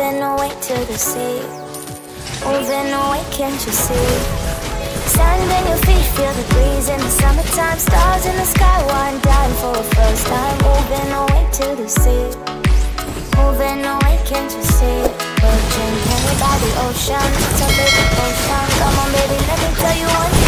moving away to the sea. Moving away, can't you see? Standing your feet, feel the breeze in the summertime. Stars in the sky, one down for a first time. Moving away to the sea. Moving away, can't you see? Virgin, hanging by the ocean. It's a big ocean. Come on baby, let me tell you one